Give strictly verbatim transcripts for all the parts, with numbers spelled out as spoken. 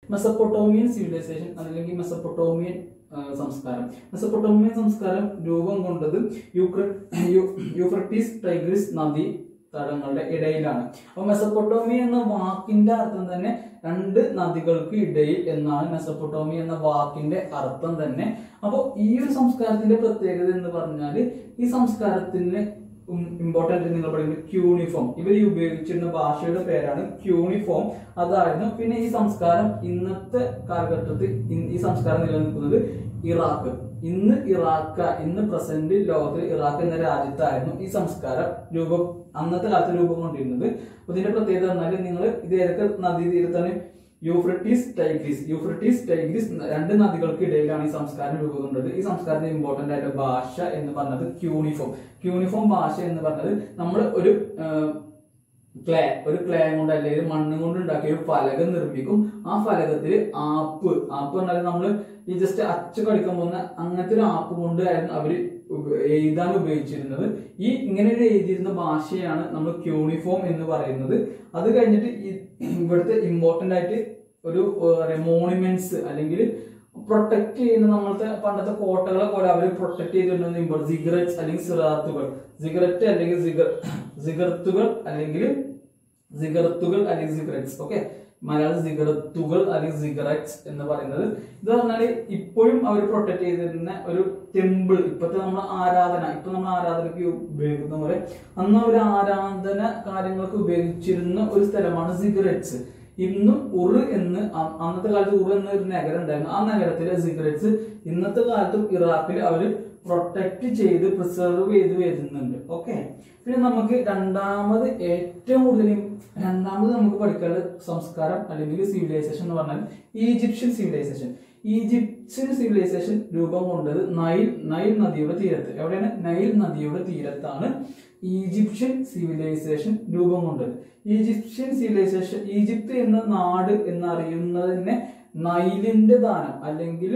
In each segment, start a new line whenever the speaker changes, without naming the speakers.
Mesopotamian civilization അല്ലെങ്കിൽ Mesopotamian സംസ്കാരം. Mesopotamian സംസ്കാരം രൂപം കൊണ്ടത് യൂഫ്രട്ടീസ് ടൈഗ്രിസ് നദി തടങ്ങളുടെ ഇടയിലാണ്. അപ്പൊ മെസപ്പൊട്ടോമിയ എന്ന വാക്കിന്റെ അർത്ഥം തന്നെ രണ്ട് നദികൾക്ക് ഇടയിൽ എന്നാണ് മെസപ്പൊട്ടോമിയ എന്ന വാക്കിന്റെ അർത്ഥം തന്നെ. അപ്പോൾ ഈ ഒരു സംസ്കാരത്തിന്റെ പ്രത്യേകത എന്ന് പറഞ്ഞാല് ഈ സംസ്കാരത്തിന് ഇമ്പോർട്ടന്റ് നിങ്ങൾ പറയുന്നത് ക്യൂണിഫോം. ഇവർ ഉപയോഗിച്ചിരുന്ന ഭാഷയുടെ പേരാണ് ക്യൂണിഫോം. അതായിരുന്നു. പിന്നെ ഈ സംസ്കാരം ഇന്നത്തെ കാലഘട്ടത്തിൽ ഈ സംസ്കാരം നിലനിൽക്കുന്നത് ഇറാഖ്. ഇന്ന് ഇറാഖ് ഇന്ന് പ്രസന്റ് ലോകത്തിൽ ഇറാഖ് എന്ന രാജ്യത്തായിരുന്നു ഈ സംസ്കാരം രൂപം അന്നത്തെ കാലത്ത് രൂപം കൊണ്ടിരുന്നത്. ഇതിന്റെ പ്രത്യേകത പറഞ്ഞാൽ നിങ്ങൾ ഇത് ഏതൊക്കെ നദീതീരത്താണ്? യൂഫ്രട്ടീസ് ടൈഗ്രിസ് യൂഫ്രട്ടീസ് ടൈഗ്രിസ് രണ്ട് നദികൾക്ക് ഇടയിലാണ് ഈ സംസ്കാരം രൂപം കൊണ്ടത്. ഈ സംസ്കാരത്തിന്റെ ഇമ്പോർട്ടന്റ് ആയിട്ട് ഭാഷ എന്ന് പറഞ്ഞത് ക്യൂണിഫോം. ക്യൂണിഫോം ഭാഷ എന്ന് പറഞ്ഞത് നമ്മൾ ഒരു ക്ലേ ഒരു ക്ലേ കൊണ്ട് അല്ലെങ്കിൽ മണ്ണ് കൊണ്ട് ഉണ്ടാക്കിയ ഒരു ഫലകം നിർമ്മിക്കും. ആ ഫലകത്തിൽ ആപ്പ് ആപ്പ് പറഞ്ഞാൽ നമ്മൾ ഈ ജസ്റ്റ് അച്ചു കടിക്കാൻ പോകുന്ന അങ്ങനത്തെ ഒരു ആപ്പ് കൊണ്ടായിരുന്നു അവര് എഴുതാൻ ഉപയോഗിച്ചിരുന്നത്. ഈ ഇങ്ങനെ ഒരു എഴുതിയിരുന്ന ഭാഷയാണ് നമ്മൾ ക്യൂണിഫോം എന്ന് പറയുന്നത്. അത് കഴിഞ്ഞിട്ട് ഇവിടുത്തെ ഇമ്പോർട്ടന്റ് ആയിട്ട് ഒരു മോണുമെന്റ്സ് അല്ലെങ്കിൽ പ്രൊട്ടക്ട് ചെയ്യുന്ന നമ്മളത്തെ പണ്ടത്തെ കോട്ടകളെ പോലെ അവർ പ്രൊട്ടക്ട് ചെയ്തിട്ടുണ്ടെന്ന് സിഗരറ്റ്സ് അല്ലെങ്കിൽ സിറാത്തുകൾ സിഗരറ്റ് അല്ലെങ്കിൽ സിഗർത്തുകൾ അല്ലെങ്കിൽ സിഗർത്തുകൾ അല്ലെങ്കിൽ സിഗരറ്റ്സ് ഓക്കെ മലയാളം സിഗരത്തുകൾ അല്ലെങ്കിൽ സിഗരറ്റ്സ് എന്ന് പറയുന്നത് ഇത് പറഞ്ഞാല് ഇപ്പോഴും അവർ പ്രൊട്ടക്ട് ചെയ്തിരുന്ന ഒരു ടെമ്പിൾ. ഇപ്പത്തെ നമ്മൾ ആരാധന ഇപ്പൊ നമ്മൾ ആരാധനയ്ക്ക് ഉപയോഗിക്കുന്ന പോലെ അന്ന് ഒരു ആരാധന കാര്യങ്ങൾക്ക് ഉപയോഗിച്ചിരുന്ന ഒരു സ്ഥലമാണ് സിഗരറ്റ്സ്. ഇന്നും ഉറ് എന്ന് അന്നത്തെ കാലത്ത് ഉറ് എന്ന ഒരു നഗരം ഉണ്ടായിരുന്നു. ആ നഗരത്തിലെ സിഗരറ്റ്സ് ഇന്നത്തെ കാലത്തും ഇറാഖിൽ അവര് പ്രൊട്ടക്ട് ചെയ്ത് പ്രിസർവ് ചെയ്ത് വരുന്നുണ്ട്. ഓക്കെ. പിന്നെ നമുക്ക് രണ്ടാമത് ഏറ്റവും കൂടുതൽ രണ്ടാമത് നമുക്ക് പഠിക്കേണ്ട സംസ്കാരം അല്ലെങ്കിൽ സിവിലൈസേഷൻ എന്ന് പറഞ്ഞാൽ ഈജിപ്ഷ്യൻ സിവിലൈസേഷൻ. ഈജിപ്ഷ്യൻ സിവിലൈസേഷൻ രൂപം കൊണ്ടത് നൈൽ നൈൽ നദിയുടെ തീരത്ത്. എവിടെയാണ്? നൈൽ നദിയുടെ തീരത്താണ് ഈജിപ്ഷ്യൻ സിവിലൈസേഷൻ രൂപം കൊണ്ടത്. ഈജിപ്ഷ്യൻ സിവിലൈസേഷൻ ഈജിപ്ത് എന്ന നാട് എന്നറിയുന്നതിനെ നൈലിന്റെ ദാനം അല്ലെങ്കിൽ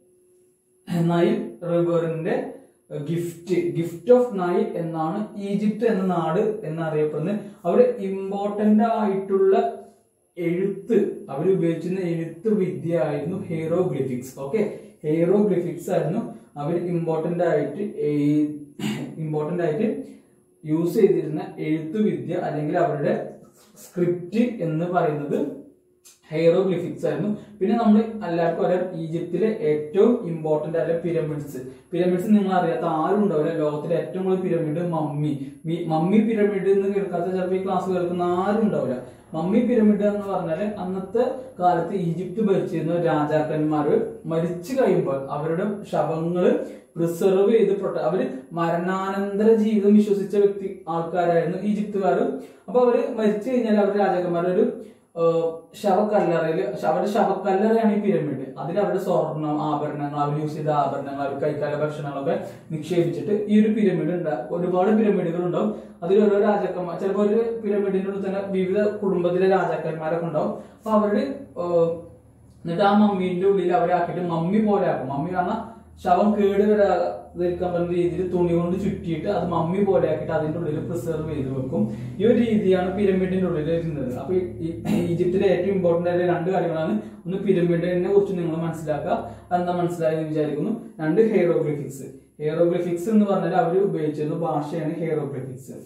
നൈൽ റിവറിന്റെ ഗിഫ്റ്റ് ഗിഫ്റ്റ് ഓഫ് നൈൽ എന്നാണ് ഈജിപ്ത് എന്ന നാട് എന്നറിയപ്പെടുന്നത്. അവിടെ ഇമ്പോർട്ടന്റ് ആയിട്ടുള്ള എഴുത്ത് അവർ ഉപയോഗിച്ചിരുന്ന എഴുത്ത് വിദ്യ ആയിരുന്നു ഹീറോഗ്ലിഫിക്സ്. ഓക്കെ, ഹീറോഗ്ലിഫിക്സ് ആയിരുന്നു അവർ ഇമ്പോർട്ടന്റ് ആയിട്ട് ഇമ്പോർട്ടന്റ് ആയിട്ട് യൂസ് ചെയ്തിരുന്ന എഴുത്ത് വിദ്യ അല്ലെങ്കിൽ അവരുടെ സ്ക്രിപ്റ്റ് എന്ന് പറയുന്നത് ഹീറോഗ്ലിഫിക്സ് ആയിരുന്നു. പിന്നെ നമ്മൾ എല്ലാവർക്കും അറിയാം ഈജിപ്തിലെ ഏറ്റവും ഇമ്പോർട്ടന്റ് ആയ പിരമിഡ്സ്. പിരമിഡ്സ് നിങ്ങൾ അറിയാത്ത ആരും ഉണ്ടാവില്ല. ലോകത്തിലെ ഏറ്റവും കൂടുതൽ പിരമിഡ് മമ്മി മമ്മി പിരമിഡ് എന്ന് കേൾക്കാത്ത ചിലപ്പോൾ ഈ ക്ലാസ് കേൾക്കുന്ന ആരും ഉണ്ടാവില്ല. മമ്മി പിരമിഡ് എന്ന് പറഞ്ഞാല് അന്നത്തെ കാലത്ത് ഈജിപ്ത് ഭരിച്ചിരുന്ന രാജാക്കന്മാര് മരിച്ചു കഴിയുമ്പോൾ അവരുടെ ശവങ്ങള് പ്രിസർവ് ചെയ്ത് പ്രൊട്ട അവര് മരണാനന്തര ജീവിതം വിശ്വസിച്ച വ്യക്തി ആൾക്കാരായിരുന്നു ഈജിപ്തുകാർ. അപ്പൊ അവര് മരിച്ചു കഴിഞ്ഞാൽ അവരുടെ രാജാക്കന്മാരൊരു ശവക്കല്ലറയില് അവരുടെ ശവക്കല്ലറയാണ് ഈ പിരമിഡ്. അതിൽ അവരുടെ സ്വർണം ആഭരണങ്ങൾ അവർ യൂസ് ചെയ്ത ആഭരണങ്ങൾ അവർ കൈക്കാല ഭക്ഷണങ്ങളൊക്കെ നിക്ഷേപിച്ചിട്ട് ഈ ഒരു പിരമിഡ് ഉണ്ടാകും. ഒരുപാട് പിരമിഡുകൾ ഉണ്ടാവും. അതിൽ ഓരോ രാജാക്കന്മാർ ചിലപ്പോൾ ഒരു പിരമിഡിന്റെ ഉള്ളിൽ തന്നെ വിവിധ കുടുംബത്തിലെ രാജാക്കന്മാരൊക്കെ ഉണ്ടാവും. അപ്പൊ അവര് എന്നിട്ട് ആ മമ്മീന്റെ ഉള്ളിൽ അവരെ ആക്കിയിട്ട് മമ്മി പോലെ ആക്കും. മമ്മി പറഞ്ഞാൽ ശവം കേട് വരാതിരിക്കാൻ പറ്റുന്ന രീതിയിൽ തുണി കൊണ്ട് ചുറ്റിയിട്ട് അത് മമ്മി പോലെ ആക്കിയിട്ട് അതിന്റെ ഉള്ളിൽ പ്രിസർവ് ചെയ്ത് വെക്കും. ഈ ഒരു രീതിയാണ് പിരമിഡിന്റെ ഉള്ളിൽ ഇരുന്നത്. അപ്പൊ ഈജിപ്തിലെ ഏറ്റവും ഇമ്പോർട്ടന്റ് ആയ രണ്ട് കാര്യങ്ങളാണ്. ഒന്ന് പിരമിഡിനെ കുറിച്ച് നിങ്ങൾ മനസ്സിലാക്കുക, എന്താ മനസ്സിലായി എന്ന് വിചാരിക്കുന്നു. രണ്ട് ഹീറോഗ്ലിഫിക്സ്. ഹീറോഗ്ലിഫിക്സ് എന്ന് പറഞ്ഞാൽ അവർ ഉപയോഗിച്ചിരുന്ന ഭാഷയാണ് ഹീറോഗ്ലിഫിക്സ്.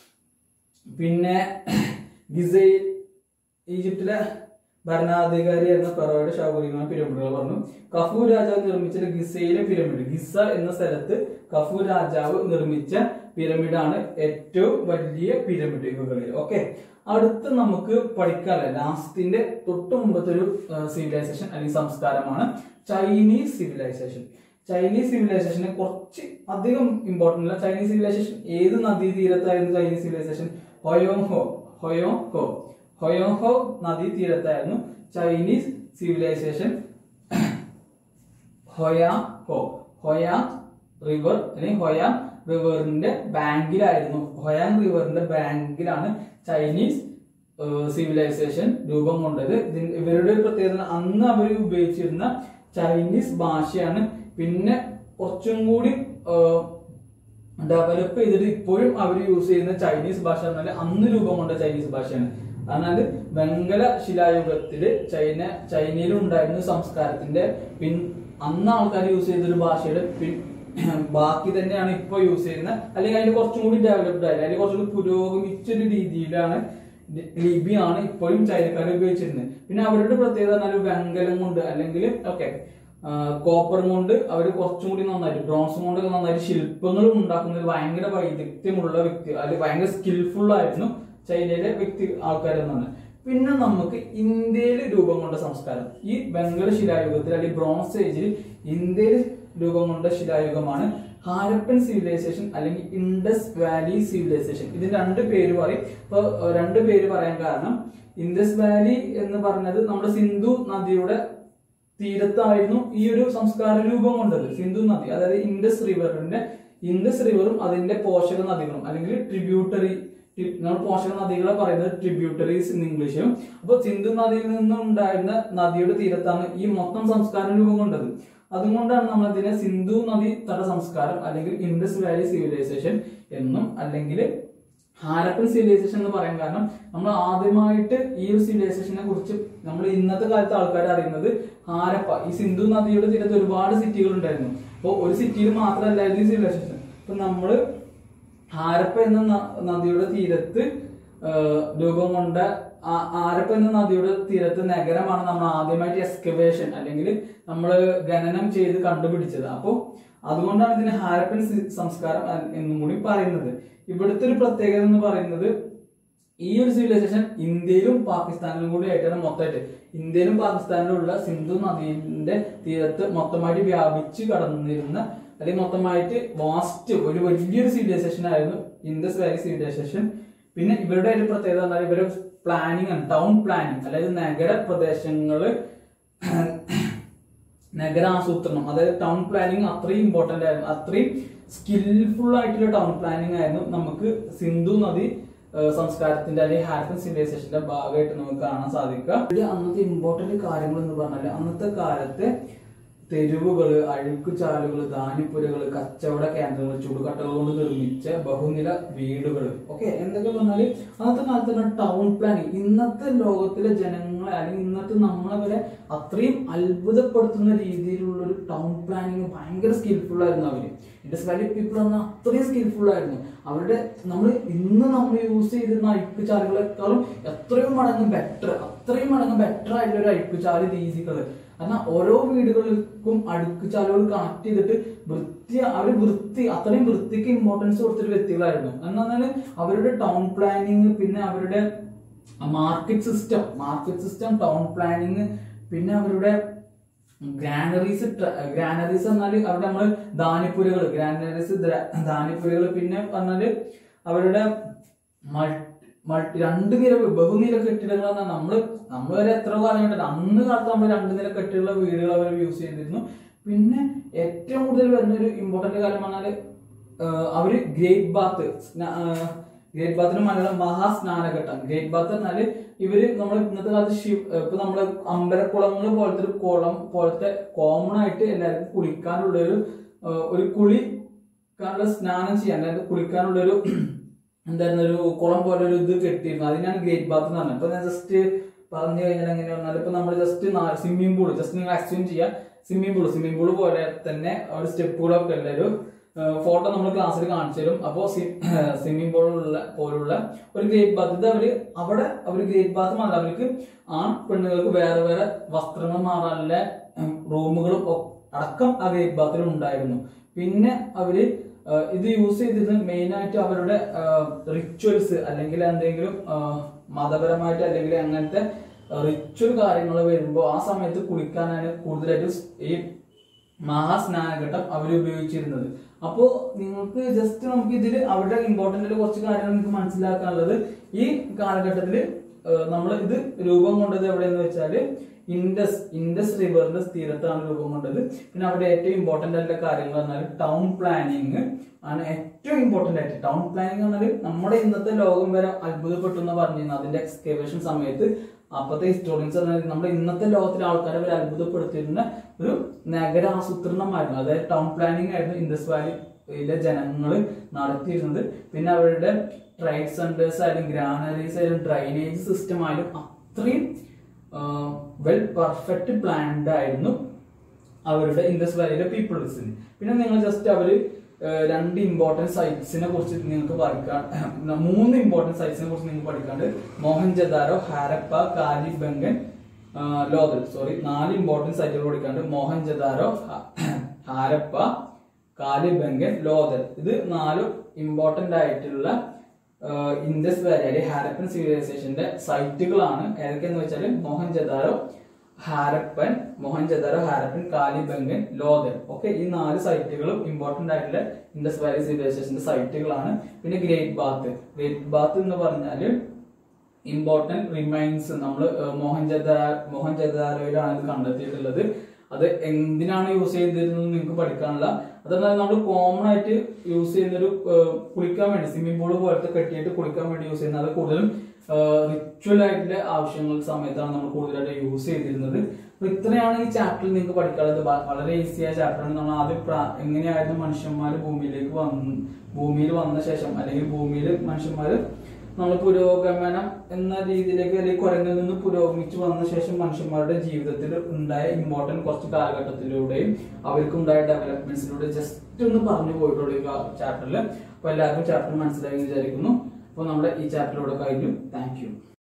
പിന്നെ ഗിസയിൽ ഈജിപ്തിലെ ഭരണാധികാരിയായിരുന്ന ഫറോയുടെ ശവകുടീരമാണ് പിരമിഡുകൾ പറഞ്ഞു. കഫൂർ രാജാവ് നിർമ്മിച്ച ഗിസയിലെ പിരമിഡ്, ഗിസ എന്ന സ്ഥലത്ത് കഫൂർ രാജാവ് നിർമ്മിച്ച പിരമിഡാണ് ഏറ്റവും വലിയ പിരമിഡുകളിൽ. ഓക്കെ, അടുത്ത് നമുക്ക് പഠിക്കാനുള്ള ലാസ്റ്റിന്റെ തൊട്ട് മുമ്പത്തെ ഒരു സിവിലൈസേഷൻ അല്ലെങ്കിൽ സംസ്കാരമാണ് ചൈനീസ് സിവിലൈസേഷൻ. ചൈനീസ് സിവിലൈസേഷന് കുറച്ച് അധികം ഇമ്പോർട്ടന്റ് അല്ല. ചൈനീസ് സിവിലൈസേഷൻ ഏത് നദീതീരത്തായിരുന്നു Chinese civilization? Hwang Ho Hwang Ho Hwang Ho നദീതീരത്തായിരുന്നു Chinese civilization. Hwang Ho Hwang river അല്ലെങ്കിൽ ഹൊയാങ് റിവറിന്റെ ബാങ്കിലായിരുന്നു ഹൊയാങ് റിവറിന്റെ ബാങ്കിലാണ് ചൈനീസ് സിവിലൈസേഷൻ രൂപം കൊണ്ടത്. ഇവരുടെ പ്രത്യേകത അന്ന് അവർ ഉപയോഗിച്ചിരുന്ന ചൈനീസ് ഭാഷയാണ്. പിന്നെ കുറച്ചും കൂടി ഡെവലപ്പ് ചെയ്തിട്ട് ഇപ്പോഴും അവർ യൂസ് ചെയ്യുന്ന ചൈനീസ് ഭാഷ എന്നാൽ അന്ന് രൂപം കൊണ്ട ചൈനീസ് ഭാഷയാണ്. അതിനാൽ വെങ്കല ശിലായുഗത്തില് ചൈന ചൈനയിൽ ഉണ്ടായിരുന്ന സംസ്കാരത്തിന്റെ പിൻ അന്ന് ആൾക്കാർ യൂസ് ചെയ്തൊരു ഭാഷയുടെ പിൻ ബാക്കി തന്നെയാണ് ഇപ്പൊ യൂസ് ചെയ്യുന്നത്, അല്ലെങ്കിൽ അതിന് കുറച്ചും കൂടി ഡെവലപ്ഡ് ആയിട്ട് അല്ലെങ്കിൽ കുറച്ചുകൂടി പുരോഗമിച്ചൊരു രീതിയിലാണ് ലിപിയാണ് ഇപ്പോഴും ചൈനക്കാർ ഉപയോഗിച്ചിരുന്നത്. പിന്നെ അവരുടെ പ്രത്യേകത പറഞ്ഞാൽ വെങ്കലം കൊണ്ട് അല്ലെങ്കിൽ ഓക്കെ കോപ്പറും കൊണ്ട് അവർ കുറച്ചും കൂടി നന്നായിട്ട് ബ്രോൺസും കൊണ്ട് നന്നായിട്ട് ശില്പങ്ങളും ഉണ്ടാക്കുന്നതിൽ ഭയങ്കര വൈദഗ്ധ്യമുള്ള വ്യക്തി അല്ലെങ്കിൽ ഭയങ്കര സ്കിൽഫുൾ ആയിരുന്നു ചൈനയിലെ വ്യക്തി ആൾക്കാരെന്നാണ്. പിന്നെ നമുക്ക് ഇന്ത്യയിൽ രൂപം കൊണ്ട സംസ്കാരം ഈ വെങ്കല ശിലായുഗത്തിൽ അല്ലെങ്കിൽ ബ്രോൺസ് ഏജിൽ ഇന്ത്യയിൽ രൂപം കൊണ്ട ശിലായുഗമാണ് ഹാരപ്പൻ സിവിലൈസേഷൻ അല്ലെങ്കിൽ ഇൻഡസ് വാലി സിവിലൈസേഷൻ. ഇതിന് രണ്ട് പേര് പറയും. ഇപ്പൊ രണ്ട് പേര് പറയാൻ കാരണം ഇൻഡസ് വാലി എന്ന് പറഞ്ഞത് നമ്മുടെ സിന്ധു നദിയുടെ തീരത്തായിരുന്നു ഈ ഒരു സംസ്കാര രൂപം കൊണ്ടത്. സിന്ധു നദി അതായത് ഇൻഡസ് റിവറിന്റെ ഇൻഡസ് റിവറും അതിന്റെ പോഷക നദികളും അല്ലെങ്കിൽ ട്രിബ്യൂട്ടറി നമ്മൾ പോഷക നദികളെ പറയുന്നത് ട്രിബ്യൂട്ടറീസ് ഇൻ ഇംഗ്ലീഷും. അപ്പൊ സിന്ധു നദിയിൽ നിന്നും ഉണ്ടായിരുന്ന നദിയുടെ തീരത്താണ് ഈ മൊത്തം സംസ്കാരം രൂപം കൊണ്ടത്. അതുകൊണ്ടാണ് നമ്മൾ ഇതിനെ സിന്ധു നദി തട സംസ്കാരം അല്ലെങ്കിൽ ഇൻഡസ് വാലി സിവിലൈസേഷൻ എന്നും അല്ലെങ്കിൽ ഹാരപ്പൻ സിവിലൈസേഷൻ എന്ന് പറയാൻ കാരണം നമ്മൾ ആദ്യമായിട്ട് ഈ ഒരു സിവിലൈസേഷനെ കുറിച്ച് നമ്മൾ ഇന്നത്തെ കാലത്ത് ആൾക്കാർ അറിയുന്നത് ഹാരപ്പ ഈ സിന്ധു നദിയുടെ തീരത്ത് ഒരുപാട് സിറ്റികൾ ഉണ്ടായിരുന്നു. അപ്പോൾ ഒരു സിറ്റിയിൽ മാത്രമല്ലായിരുന്നു ഈ സിവിലൈസേഷൻ. ഇപ്പൊ നമ്മള് ഹാരപ്പ എന്ന നദിയുടെ തീരത്ത് രൂപം കൊണ്ട ഹാരപ്പ എന്ന നദിയുടെ തീരത്ത് നഗരമാണ് നമ്മൾ ആദ്യമായിട്ട് എക്സ്കവേഷൻ അല്ലെങ്കിൽ നമ്മൾ ഖനനം ചെയ്ത് കണ്ടുപിടിച്ചത്. അപ്പോൾ അതുകൊണ്ടാണ് ഇതിന് ഹാരപ്പൻ സംസ്കാരം എന്നും കൂടി പറയുന്നത്. ഇവിടുത്തെ ഒരു പ്രത്യേകത എന്ന് പറയുന്നത് ഈ ഒരു സിവിലൈസേഷൻ ഇന്ത്യയിലും പാകിസ്ഥാനിലും കൂടി ആയിട്ടാണ് മൊത്തമായിട്ട് ഇന്ത്യയിലും പാകിസ്ഥാനിലുള്ള സിന്ധു നദിയുടെ തീരത്ത് മൊത്തമായിട്ട് വ്യാപിച്ച് കടന്നിരുന്ന അല്ലെങ്കിൽ മൊത്തമായിട്ട് വാസ്റ്റ് ഒരു വലിയൊരു സിവിലൈസേഷൻ ആയിരുന്നു ഇൻഡസ് വാലി സിവിലൈസേഷൻ. പിന്നെ ഇവരുടെ ഒരു പ്രത്യേകത പറഞ്ഞാൽ ഇവരുടെ പ്ലാനിങ് ആണ് ടൗൺ പ്ലാനിങ്, അതായത് നഗര പ്രദേശങ്ങള് നഗരാസൂത്രണം, അതായത് ടൗൺ പ്ലാനിങ് അത്രയും ഇമ്പോർട്ടന്റ് ആയിരുന്നു, അത്രയും സ്കിൽഫുൾ ആയിട്ടുള്ള ടൗൺ പ്ലാനിങ് ആയിരുന്നു നമുക്ക് സിന്ധു നദി സംസ്കാരത്തിന്റെ അല്ലെങ്കിൽ ഹാരപ്പൻ സിവിലൈസേഷന്റെ ഭാഗമായിട്ട് നമുക്ക് കാണാൻ സാധിക്കുക. അന്നത്തെ ഇമ്പോർട്ടന്റ് കാര്യങ്ങൾ എന്ന് പറഞ്ഞാൽ അന്നത്തെ കാലത്തെ തെരുവുകള്, അഴുക്കുചാലുകള്, ധാന്യപ്പുരകള്, കച്ചവട കേന്ദ്രങ്ങൾ, ചുടുകട്ടകൾ കൊണ്ട് നിർമ്മിച്ച ബഹുനില വീടുകൾ. ഓക്കെ, എന്തൊക്കെ പറഞ്ഞാല് അന്നത്തെ കാലത്ത് ടൗൺ പ്ലാനിങ് ഇന്നത്തെ ലോകത്തിലെ ജനങ്ങളെ അല്ലെങ്കിൽ ഇന്നത്തെ നമ്മളെ വരെ അത്രയും അത്ഭുതപ്പെടുത്തുന്ന രീതിയിലുള്ള ഒരു ടൗൺ പ്ലാനിങ് ഭയങ്കര സ്കിൽഫുൾ ആയിരുന്നു അവര്. ഇൻഡസ് വാലി പീപ്പിൾ പറഞ്ഞാൽ അത്രയും സ്കിൽഫുൾ ആയിരുന്നു. അവരുടെ നമ്മൾ ഇന്ന് നമ്മൾ യൂസ് ചെയ്തിരുന്ന അഴുക്കുചാലുകളെക്കാളും എത്രയോ മടങ്ങ് ബെറ്റർ അത്രയും മടങ്ങ് ബെറ്റർ ആയിട്ടുള്ള ഒരു അഴുക്കുചാല് രീതികള്. കാരണം ഓരോ വീടുകൾക്കും അഴുക്കുചാലുകൾ കണക്ട് ചെയ്തിട്ട് വൃത്തി അവർ വൃത്തി അത്രയും വൃത്തിക്ക് ഇമ്പോർട്ടൻസ് കൊടുത്തൊരു വ്യക്തികളായിരുന്നു. എന്നാൽ അവരുടെ ടൗൺ പ്ലാനിങ്, പിന്നെ അവരുടെ market system market system town planning, പിന്നെ അവരുടെ ഗ്രാനറീസ് ഗ്രാനറീസ് പറഞ്ഞാല് അവിടെ നമ്മള് ധാന്യപ്പുരകൾ ഗ്രാനറീസ് ധാന്യപ്പുരകൾ, പിന്നെ പറഞ്ഞാല് അവരുടെ മൾട്ടി രണ്ട് നില ബഹുനില കെട്ടിടങ്ങൾ പറഞ്ഞാൽ നമ്മള് നമ്മൾ വരെ എത്ര കാലഘട്ടം അന്ന് കാലത്ത് നമ്മൾ രണ്ട് നില കെട്ടിടമുള്ള വീടുകൾ അവർ യൂസ് ചെയ്തിരുന്നു. പിന്നെ ഏറ്റവും കൂടുതൽ വരുന്ന ഒരു ഇമ്പോർട്ടന്റ് കാര്യം പറഞ്ഞാല് അവര് ഗ്രേറ്റ് ബാത്ത് ഗ്രേറ്റ് ബാത്തിന് മലയാളം മഹാസ്നാനഘട്ടം. ഗ്രേറ്റ് ബാത്ത് പറഞ്ഞാല് ഇവര് നമ്മൾ ഇന്നത്തെ കാലത്ത് ശിവ ഇപ്പൊ നമ്മള് അമ്പലക്കുളങ്ങൾ പോലത്തെ ഒരു കുളം പോലത്തെ കോമൺ ആയിട്ട് എല്ലാവർക്കും കുളിക്കാനുള്ള ഒരു ഒരു കുളിക്കാനുള്ള സ്നാനം ചെയ്യാൻ അതായത് കുളിക്കാനുള്ളൊരു എന്തായിരുന്നു ഒരു കുളം പോലെ ഒരു ഇത് കെട്ടിയിരുന്നു. അതിനാണ് ഗ്രേറ്റ് ബാത്ത് എന്ന് പറഞ്ഞത്. ഇപ്പൊ ഞാൻ ജസ്റ്റ് പറഞ്ഞു കഴിഞ്ഞാൽ എങ്ങനെ പറഞ്ഞാൽ ഇപ്പൊ നമ്മൾ ജസ്റ്റ് സ്വിമ്മിംഗ് പൂൾ ജസ്റ്റ് നിങ്ങൾ അസ്യൂം ചെയ്യാം സ്വിമ്മിംഗ് പൂൾ സ്വിമ്മിംഗ് പൂൾ പോലെ തന്നെ ഒരു സ്റ്റെപ്പുകളൊക്കെ ഉള്ള ഒരു ഫോട്ടോ നമ്മൾ ക്ലാസ്സിൽ കാണിച്ചു തരും. അപ്പോൾ സ്വിമ്മിംഗ് പൂളുള്ള പോലുള്ള ഒരു ഗ്രേറ്റ് ബാത്ത് ഇത് അവര് അവിടെ അവര് ഗ്രേറ്റ് ബാത്ത് മാത്രം അവർക്ക് ആൺ പെണ്ണുങ്ങൾക്ക് വേറെ വേറെ വസ്ത്രങ്ങൾ മാറാനുള്ള റൂമുകളും അടക്കം ആ ഗ്രേറ്റ് ബാത്തിൽ ഉണ്ടായിരുന്നു. പിന്നെ അവര് ഇത് യൂസ് ചെയ്തിരുന്നത് മെയിൻ ആയിട്ട് അവരുടെ റിച്വൽസ് അല്ലെങ്കിൽ എന്തെങ്കിലും മതപരമായിട്ട് അല്ലെങ്കിൽ അങ്ങനത്തെ റിച്വൽ കാര്യങ്ങൾ വരുമ്പോൾ ആ സമയത്ത് കുളിക്കാനാണ് കൂടുതലായിട്ടും ഈ മഹാസ്നാനഘട്ടം അവർ ഉപയോഗിച്ചിരുന്നത്. അപ്പോൾ നിങ്ങൾക്ക് ജസ്റ്റ് നമുക്ക് ഇതിൽ അവരുടെ ഇമ്പോർട്ടന്റ് കുറച്ച് കാര്യങ്ങൾ നിങ്ങൾക്ക് മനസ്സിലാക്കാനുള്ളത് ഈ കാലഘട്ടത്തിൽ നമ്മൾ ഇത് രൂപം കൊണ്ടത് എവിടെയെന്ന് വെച്ചാൽ ഇൻഡസ് ഇൻഡസ് റിവറിന്റെ തീരത്താണ് രൂപം കൊണ്ടത്. പിന്നെ അവിടെ ഏറ്റവും ഇമ്പോർട്ടന്റ് ആയിട്ടുള്ള കാര്യങ്ങൾ പറഞ്ഞാൽ ടൗൺ പ്ലാനിങ് ആണ് ഏറ്റവും ഇമ്പോർട്ടന്റ് ആയിട്ട്. ടൗൺ പ്ലാനിങ് പറഞ്ഞാൽ നമ്മുടെ ഇന്നത്തെ ലോകം വരെ അത്ഭുതപ്പെട്ടു എന്ന് പറഞ്ഞിരുന്നു അതിന്റെ എക്സ്കവേഷൻ സമയത്ത്. അപ്പത്തെ ഹിസ്റ്റോറിയൻസ് പറഞ്ഞാൽ നമ്മുടെ ഇന്നത്തെ ലോകത്തിലെ ആൾക്കാരെ വരെ അത്ഭുതപ്പെടുത്തിയിരുന്ന ഒരു നഗരാസൂത്രണമായിരുന്നു. അതായത് ടൗൺ പ്ലാനിങ് ആയിരുന്നു ഇൻഡസ് വാലി യിലെ ജനങ്ങൾ നടത്തിയിരുന്നത്. പിന്നെ അവരുടെ ട്രേഡ് സെന്റേഴ്സ് ആയാലും ഗ്രാനറീസ് ആയാലും ഡ്രൈനേജ് സിസ്റ്റം ആയാലും അത്രയും വെൽ പെർഫെക്റ്റ് പ്ലാൻഡ് ആയിരുന്നു അവരുടെ ഇൻഡസ് വാലിയിലെ പീപ്പിൾസിന്. പിന്നെ നിങ്ങൾ ജസ്റ്റ് അവര് രണ്ട് ഇമ്പോർട്ടന്റ് സൈറ്റ്സിനെ കുറിച്ച് നിങ്ങൾക്ക് പഠിക്കാൻ, മൂന്ന് ഇമ്പോർട്ടന്റ് സൈറ്റ്സിനെ കുറിച്ച് നിങ്ങൾക്ക് പഠിക്കാണ്ട് മോഹൻജദാരോ, ഹാരപ്പ, കാലിബംഗൻ, ലോതൽ, സോറി നാല് ഇമ്പോർട്ടന്റ് സൈറ്റുകൾ പഠിക്കാണ്ട് മോഹൻജദാരോ, ഹാരപ്പ, കാലിബംഗൻ, ലോതൽ. ഇത് നാലും ഇമ്പോർട്ടന്റ് ആയിട്ടുള്ള ഇൻഡസ് വാലി അല്ലെങ്കിൽ ഹാരപ്പൻ സിവിലൈസേഷന്റെ സൈറ്റുകളാണ്. ഏതൊക്കെയെന്ന് വെച്ചാൽ മോഹൻജദാരോ, ഹാരപ്പൻ, മോഹൻജദാരോ, ഹാരപ്പൻ, കാലിബംഗൻ, ലോതൽ. ഓക്കെ, ഈ നാല് സൈറ്റുകളും ഇമ്പോർട്ടന്റ് ആയിട്ടുള്ള ഇൻഡസ് വാലി സിവിലൈസേഷന്റെ സൈറ്റുകളാണ്. പിന്നെ ഗ്രേറ്റ് ബാത്ത്, ഗ്രേറ്റ് ബാത്ത് എന്ന് പറഞ്ഞാല് ഇമ്പോർട്ടന്റ് റിമൈൻസ് നമ്മൾ മോഹൻജദാ മോഹൻജദാരോയിലാണ് ഇത് കണ്ടെത്തിയിട്ടുള്ളത്. അത് എന്തിനാണ് യൂസ് ചെയ്തിരുന്നത് നിങ്ങൾക്ക് പഠിക്കാനുള്ള. അതെന്നാൽ നമ്മൾ കോമൺ ആയിട്ട് യൂസ് ചെയ്യുന്നൊരു കുളിക്കാൻ വേണ്ടി സ്വിമ്മിംഗ് പൂള് പോലത്തെ കെട്ടിയിട്ട് കുളിക്കാൻ വേണ്ടി യൂസ് ചെയ്യുന്നത്. അത് കൂടുതലും റിച്വൽ ആയിട്ടുള്ള ആവശ്യങ്ങൾ സമയത്താണ് നമ്മൾ കൂടുതലായിട്ട് യൂസ് ചെയ്തിരുന്നത്. അപ്പൊ ഇത്രയാണ് ഈ ചാപ്റ്ററിൽ നിങ്ങൾക്ക് പഠിക്കാനുള്ളത്. വളരെ ഈസിയായ ചാപ്റ്ററാണ്. നമ്മൾ ആദ്യം എങ്ങനെയായിരുന്നു മനുഷ്യന്മാർ ഭൂമിയിലേക്ക് വന്ന് ഭൂമിയിൽ വന്ന ശേഷം അല്ലെങ്കിൽ ഭൂമിയിൽ മനുഷ്യന്മാർ നമ്മൾ പുരോഗമനം എന്ന രീതിയിലേക്ക് അല്ലെങ്കിൽ കുരങ്ങിൽ നിന്ന് പുരോഗമിച്ചു വന്ന ശേഷം മനുഷ്യന്മാരുടെ ജീവിതത്തിൽ ഉണ്ടായ ഇമ്പോർട്ടന്റ് കുറച്ച് കാലഘട്ടത്തിലൂടെയും അവർക്കുണ്ടായ ഡെവലപ്മെന്റ്സിലൂടെ ജസ്റ്റ് ഒന്ന് പറഞ്ഞു പോയിട്ടുള്ളൂ ഈ ചാപ്റ്ററിൽ. അപ്പൊ എല്ലാവർക്കും ചാപ്റ്റർ മനസ്സിലായി വിചാരിക്കുന്നു. അപ്പൊ നമ്മുടെ ഈ ചാപ്റ്ററിലൂടെ കഴിഞ്ഞു. Thank U.